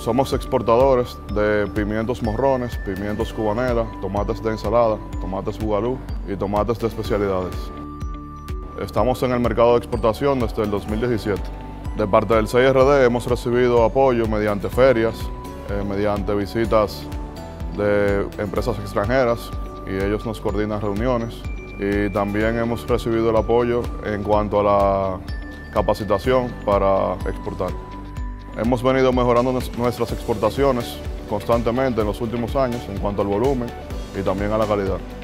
Somos exportadores de pimientos morrones, pimientos cubanela, tomates de ensalada, tomates bugalú y tomates de especialidades. Estamos en el mercado de exportación desde el 2017. De parte del CIRD hemos recibido apoyo mediante ferias, mediante visitas de empresas extranjeras y ellos nos coordinan reuniones. Y también hemos recibido el apoyo en cuanto a la capacitación para exportar. Hemos venido mejorando nuestras exportaciones constantemente en los últimos años en cuanto al volumen y también a la calidad.